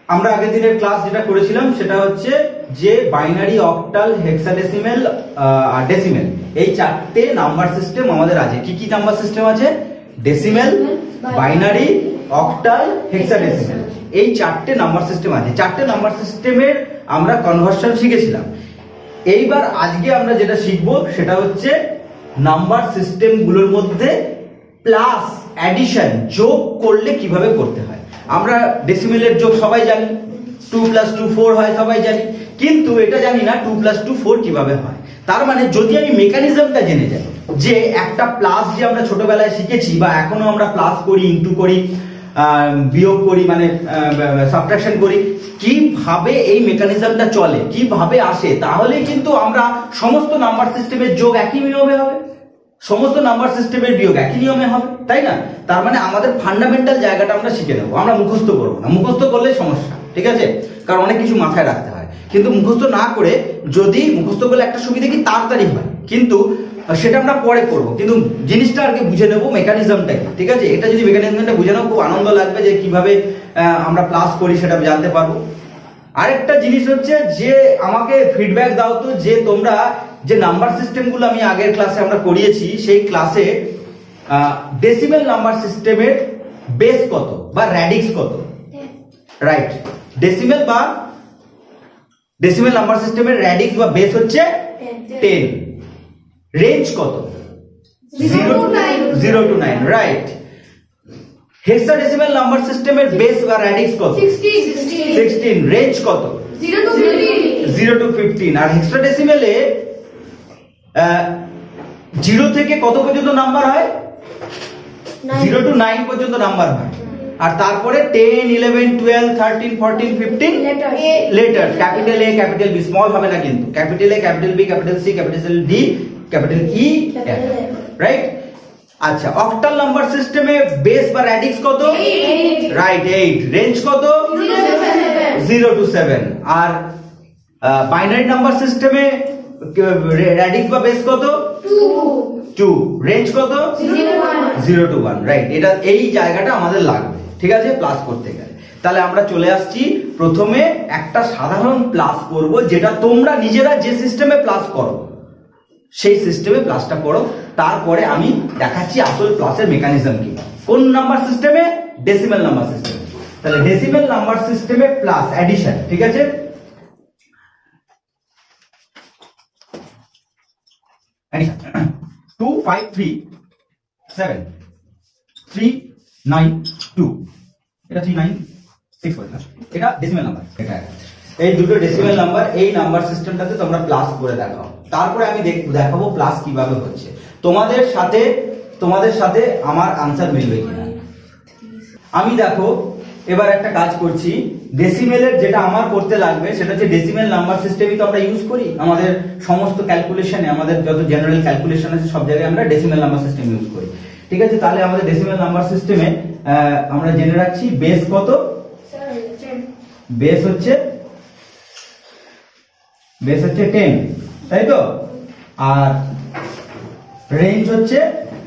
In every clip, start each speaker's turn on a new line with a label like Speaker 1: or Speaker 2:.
Speaker 1: আমরা আগের দিনের ক্লাস যেটা করেছিলাম সেটা হচ্ছে যে বাইনারি, অক্টাল, হেক্সাডেসিমেল আর ডেসিমেল, এই চারটে নাম্বার সিস্টেম আমাদের আছে। কি কি নাম্বার সিস্টেম আছে? ডেসিমেল, বাইনারি, অক্টাল, হেক্সাডেসিমেল, এই চারটে নাম্বার সিস্টেম আছে। চারটে নাম্বার সিস্টেমের আমরা কনভার্সন শিখেছিলাম। এইবার আজকে আমরা যেটা শিখবো সেটা হচ্ছে নাম্বার সিস্টেম গুলোর মধ্যে প্লাস, অ্যাডিশন, যোগ করলে কিভাবে করতে হয়। আমরা ডেসিমেলের যোগ সবাই জানি, 2 + 2 4 হয়, সবাই জানি, কিন্তু এটা জানি না 2 + 2 4 কিভাবে হয়। তার মানে যদি আমি মেকানিজমটা জেনে যাই, যে একটা প্লাস যে আমরা ছোটবেলায় শিখেছি বা এখনো আমরা প্লাস করি, ইনটু করি, বিয়োগ করি, মানে সাবট্রাকশন করি, কিভাবে এই মেকানিজমটা চলে, কিভাবে আসে, তাহলেই কিন্তু আমরা সমস্ত নাম্বার সিস্টেমের যোগ একই নিয়মে হবে, সমস্ত নাম্বার সিস্টেমের বিয়োগ একই নিয়মে হবে, তাই না? তার মানে আমাদের ফান্ডামেন্টাল জায়গাটা আমরা শিখে নেবো, আমরা মুখস্থ করবো না। মুখস্থ করলে সমস্যা, ঠিক আছে? কারণ অনেক কিছু মাথায় রাখতে হয়, কিন্তু মুখস্থ না করে, যদি মুখস্থ করলে একটা সুবিধা কি তাড়াতাড়ি হয়, কিন্তু সেটা আমরা পরে করবো, কিন্তু জিনিসটা আর কি বুঝে নেবো, মেকানিজমটাকে, ঠিক আছে? এটা যদি মেকানিজমটা বুঝে নেবো, খুব আনন্দ লাগবে যে কিভাবে আমরা প্লাস করি সেটা জানতে পারবো। আরেকটা জিনিস হচ্ছে যে আমাকে ফিডব্যাক দাও তো, যে তোমরা যে নাম্বার সিস্টেমগুলো আমি আগের ক্লাসে আমরা করিয়েছি, সেই ক্লাসে ডেসিমেল নাম্বার সিস্টেমের বেস কত বা র্যাডিক্স কত? রাইট, ডেসিমেল নাম্বার সিস্টেমের র্যাডিক্স বা বেস হচ্ছে 10। রেঞ্জ কত? 0 to 9, রাইট। হেক্সাডেসিমেল নাম্বার সিস্টেমের বেস বা র্যাডিক্স কত? 16। রেঞ্জ কত? 0 to 15। আর হেক্সাডেসিমেলে 0 থেকে কত পর্যন্ত নাম্বার হয়? 0 to 9 পর্যন্ত নাম্বার হয়। আর তারপরে 10, 11, 12, 13, 14, 15 letter, capital A, capital B, small হবে না কিন্তু, capital A, capital B, capital C, capital D, capital E, right. আচ্ছা, অক্টাল নাম্বার সিস্টেমে বেস বা র্যাডিক্স কত? রাইট, 8। রেঞ্জ কত? 0 to 7। আর বাইনারি নাম্বার সিস্টেমে র্যাডিক্স বা বেস কত? 2। রেঞ্জ কত? 0 to 1, রাইট। এটা এই জায়গাটা আমাদের লাগবে, ঠিক আছে, প্লাস করতে গেলে। তাহলে আমরা চলে আসছি, প্রথমে একটা সাধারণ প্লাস করব, যেটা তোমরা নিজেরা যে সিস্টেমে প্লাস করো সেই সিস্টেমে প্লাসটা করো, তারপরে আমি দেখাচ্ছি আসল প্লাসের মেকানিজম কি। কোন নাম্বার সিস্টেমে? ডেসিমেল নাম্বার সিস্টেমে। তাহলে ডেসিমেল নাম্বার সিস্টেমে প্লাস, অ্যাডিশন, ঠিক আছে। 2 5 3 7 3 9 2, এটা 3 9 6 করে না, এটা ডেসিমেল নাম্বার। এটা এই দুটো ডেসিমেল নাম্বার, এই নাম্বার সিস্টেমটাতে তোমরা প্লাস করে দেখাও, তারপরে আমি দেখাবো প্লাস কিভাবে হচ্ছে। তোমাদের সাথে আমার আনসার মিলবে কিনা। আমি দেখো এবার একটা কাজ করছি, ডেসিমেলের যেটা আমার করতে লাগবে সেটা হচ্ছে ডেসিমেল নাম্বার সিস্টেমই তো আমরা ইউজ করি আমাদের সমস্ত ক্যালকুলেশনে, আমাদের যত জেনারেল ক্যালকুলেশন আছে সব জায়গায় আমরা ডেসিমেল নাম্বার সিস্টেম ইউজ করি, ঠিক আছে। তাহলে আমাদের ডেসিমেল নাম্বার সিস্টেমে আমরা জেনে রাখছি বেস কত? বেস হচ্ছে 10, তাই তো। আর রেঞ্জ হচ্ছে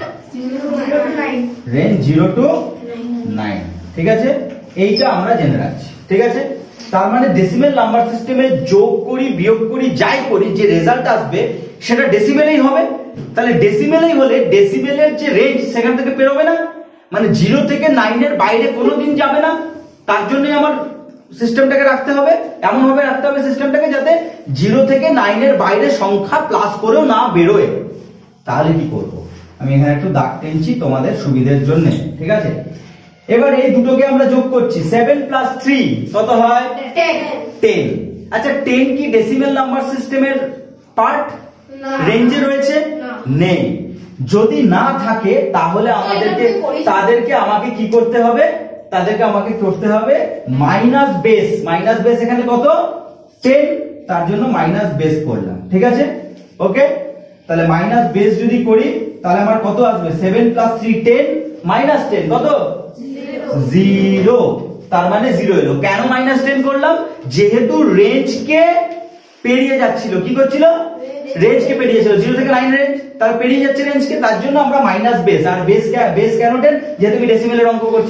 Speaker 1: 0 to 9, ঠিক আছে। এইটা আমরা জেনে রাখছি, ঠিক আছে। তার মানে ডেসিমেল নাম্বার সিস্টেমে যোগ করি, বিয়োগ করি, যাই করি, যে রেজাল্ট আসবে সেটা ডেসিমেলেই হবে। তাহলে ডেসিমেলেই হলে ডেসিমেলের যে রেঞ্জ সেখান থেকে বেরোবে না, মানে 0 থেকে 9 এর বাইরে কোনোদিন যাবে না। তার জন্যই আমার সিস্টেমটাকে রাখতে হবে, এমন ভাবে রাখতে হবে সিস্টেমটাকে যাতে 0 থেকে 9 এর বাইরে সংখ্যা প্লাস করেও না বেরোয়। তাহলে কি করব, আমি এখানে একটু দাগ টেনছি তোমাদের সুবিধার জন্য, ঠিক আছে। এবার এই দুটোকে আমরা যোগ করছি, 7 + 3 কত হয়? 10। আচ্ছা, 10 কি ডেসিমেল নাম্বার সিস্টেমের পার্ট? রেঞ্জে রয়েছে? নেই। যদি না থাকে তাহলে আমাকে কি করতে হবে? তাদেরকে আমাকে করতে হবে মাইনাস বেস। মাইনাস বেস এখানে কত? 10, তার জন্য মাইনাস বেস করলাম, ঠিক আছে, ওকে। তাহলে মাইনাস বেস যদি করি তাহলে আমার কত আসবে? 7 + 3 10, মাইনাস 10 কত? 0। তার মানে 0 এলো। কেন মাইনাস 10 করলাম? যেহেতু রেঞ্জকে পেরিয়ে যাচ্ছিল, কি করছিল? রেঞ্জকে পেরিয়েছিল, 0 থেকে 9 রেঞ্জ, তার পেরিয়ে যাচ্ছে রেঞ্জকে, তার জন্য আমরা মাইনাস বেস। আর বেস কেন 10? যেহেতু আমি ডেসিমেলের অঙ্ক করছি,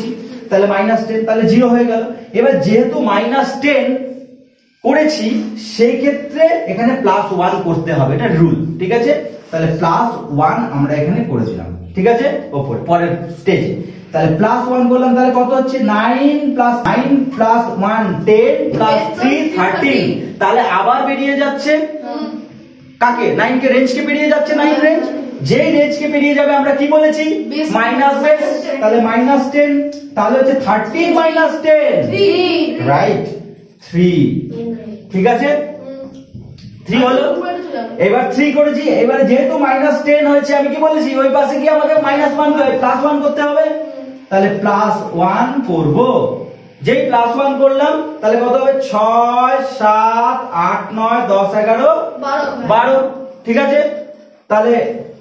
Speaker 1: তাহলে -10 তাহলে 0 হয়ে গেল। এবার যেহেতু -10 করেছি সেই ক্ষেত্রে এখানে +1 করতে হবে, এটা রুল, ঠিক আছে। তাহলে +1 আমরা এখানে করে দিলাম, ঠিক আছে। ওপর পরের স্টেজে তাহলে +1 করলাম, তাহলে কত হচ্ছে 9 + 9 + 1 10 + 3 13। তাহলে আবার বেরিয়ে যাচ্ছে কাকে, 9 কে, রেঞ্জ কে পেরিয়ে যাচ্ছে, 9 রেঞ্জ। যেই রেঞ্জ কে পেরিয়ে যাবে আমরা কি বলেছি, মাইনাস বেস। তাহলে -10 তাহলে হচ্ছে 13 - 10, রাইট 3, ঠিক আছে 3 হলো। এবার 3 করেছি, এবারে যেহেতু -10 হয়েছে আমি কি বলেছি ওই পাশে গিয়ে আমাকে -1 +1 করতে হবে, তাহলে +1 করব। যেই +1 করলাম তাহলে কত হবে 6 7 8 9 10 11 12, ঠিক আছে। তাহলে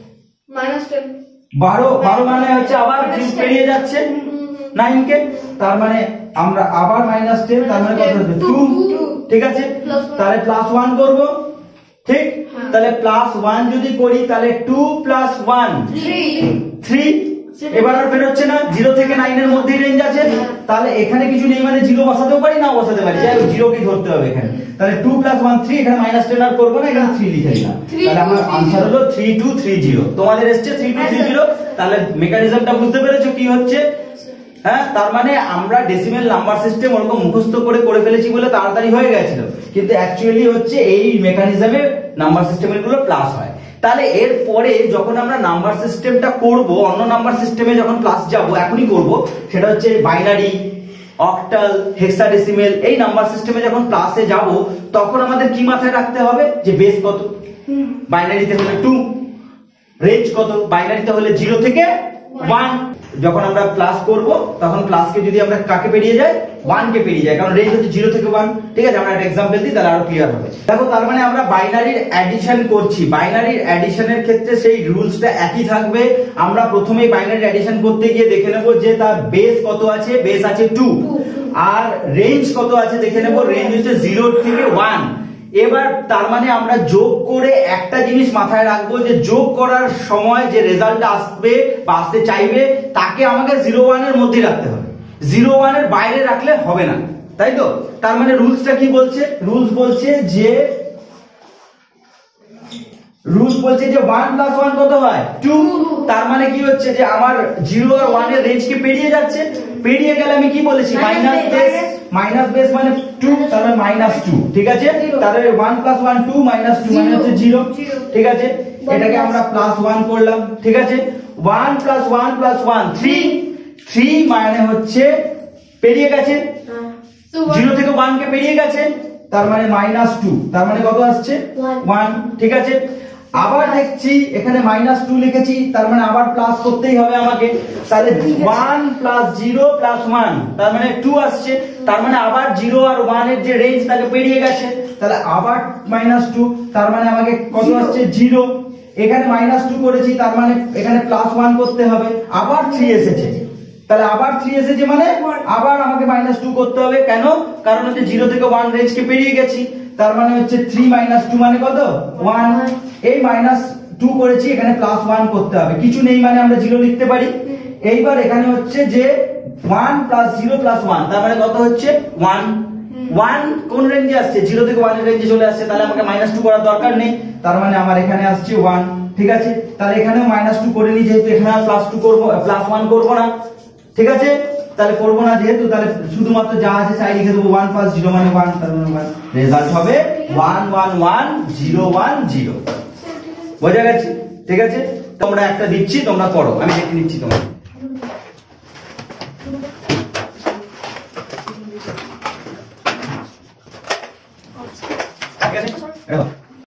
Speaker 1: -12 মানে হচ্ছে আবার পেরিয়ে যাচ্ছে 9 কে, তার মানে আমরা আবার -10 তার মানে কত হবে 2, ঠিক আছে। তাহলে +1 করব, ঠিক। তাহলে +1 যদি করি তাহলে 2 + 1 3। এবার আর বের হচ্ছে না, 0 থেকে 9 এর মধ্যেই রেঞ্জ আছে। তাহলে এখানে কিছু নেই মানে 0 বসাতেও পারি, না বসাতে পারি, যাই হোক 0 কে ধরতে হবে এখানে। তাহলে 2 + 1 3, এখানে -10 আর করব না, এখানে 3 লিখে দিলাম। তাহলে আমার आंसर হলো 3230। তোমাদের এসেছে 3230। তাহলে মেকানিজমটা বুঝতে পেরেছো কি হচ্ছে? হ্যাঁ, তার মানে আমরা ডেসিমেল নাম্বার সিস্টেম ওরকম মুখস্থ করে ফেলেছি বলে তাড়াতাড়ি হয়ে গেছিল, কিন্তু অ্যাকচুয়ালি হচ্ছে এই মেকানিজমে নাম্বার সিস্টেমের গুলো প্লাস হয়। তাহলে এর পরে যখন আমরা নাম্বার সিস্টেমটা করব, অন্য নাম্বার সিস্টেমে যখন ক্লাস যাব, এখনই করব, সেটা হচ্ছে বাইনারি, অক্টাল, হেক্সাডেসিমেল, এই নাম্বার সিস্টেমে যখন ক্লাসে যাব তখন আমাদের কি মাথায় রাখতে হবে যে বেস কত, বাইনারিতে হলে 2, রেঞ্জ কত, বাইনারিতে হলে 0 থেকে 1। যখন আমরা ক্লাস করব তখন ক্লাসকে যদি আমরা কাকে পেরিয়ে যাই, 1 কে পেরিয়ে যাই, কারণ রেঞ্জ হচ্ছে 0 থেকে 1, ঠিক আছে। আমরা একটা एग्जांपल দিই তাহলে আরো ক্লিয়ার হবে। দেখো তার মানে আমরা বাইনারির অ্যাডিশন করছি, বাইনারির অ্যাডিশনের ক্ষেত্রে সেই রুলসটা একই থাকবে। আমরা প্রথমেই বাইনারি অ্যাডিশন করতে গিয়ে দেখে নেব যে তার বেস কত আছে, বেস আছে 2, আর রেঞ্জ কত আছে দেখে নেব, রেঞ্জ হচ্ছে 0 থেকে 1। এবার তার মানে আমরা যোগ করে একটা জিনিস মাথায় রাখবো যে যোগ করার সময় যে রেজাল্টটা আসবে বা আসতে চাইবে তাকে আমাকে 0 1 এর মধ্যে রাখতে হবে, 0 1 এর বাইরে রাখলে হবে না, তাই তো। তার মানে রুলসটা কি বলছে, রুলস বলছে যে 1 + 1 কত হয় 2। তার মানে কি হচ্ছে যে আমার 0 আর 1 এর রেঞ্জ কে পেরিয়ে যাচ্ছে, পেরিয়ে গেলে আমি কি বলেছি মাইনাস বেস মানে 2, তার মানে -2, ঠিক আছে। তাহলে 1 + 1 2 -2 মানে হচ্ছে 0, ঠিক আছে। এটাকে আমরা +1 করলাম, ঠিক আছে। 1 + 1 + 1 3 মানে হচ্ছে পেরিয়ে গেছে, 0 থেকে 1 কে পেরিয়ে গেছে, তার মানে -2, তার মানে কত আসছে 1, ঠিক আছে। আবার দেখছি এখানে -2 লিখেছি, তার মানে আবার প্লাস করতেই হবে আমাকে। তাহলে 1 + 0 + 1 তার মানে 2 আসছে, তার মানে আবার 0 আর 1 এর যে রেঞ্জ তাকে পেরিয়ে গেছে, তাহলে আবার -2, তার মানে আমাকে কত আসছে 0। এখানে -2 করেছি, তার মানে এখানে +1 করতে হবে, আবার 3 এসেছে, তাহলে আবার 3 এসেছে মানে আবার আমাকে -2 করতে হবে। কেন? কারণ হচ্ছে 0 থেকে 1 রেঞ্জ কে পেরিয়ে গেছি, তার মানে হচ্ছে 3 - 2 মানে কত 1। এই -2 করেছি, এখানে +1 করতে হবে, কিছু নেই মানে আমরা 0 লিখতে পারি। এইবার এখানে হচ্ছে যে 1 + 0 + 1 তার মানে কত হচ্ছে 1 কোন রেঞ্জে আসছে, 0 থেকে 1 এর রেঞ্জে চলে আসছে, তাহলে আমাকে -2 করার দরকার নেই, তার মানে আমার এখানে আসছে 1, ঠিক আছে। তাহলে এখানেও -2 করে নি, যেহেতু এখানে আর +2 করব, +1 করব না, ঠিক আছে। তাহলে করবো না যেহেতু, তাহলে শুধুমাত্র যা আছে তাই লিখে দেবো, 1 + 0 মানে 1, তার মানে 1, রেজাল্ট হবে 1 1 1 0 1 0। বোঝা গেছে, ঠিক আছে। তোমরা একটা দিচ্ছি, তোমরা পড়ো, আমি দেখে নিচ্ছি তোমরা। ঠিক আছে।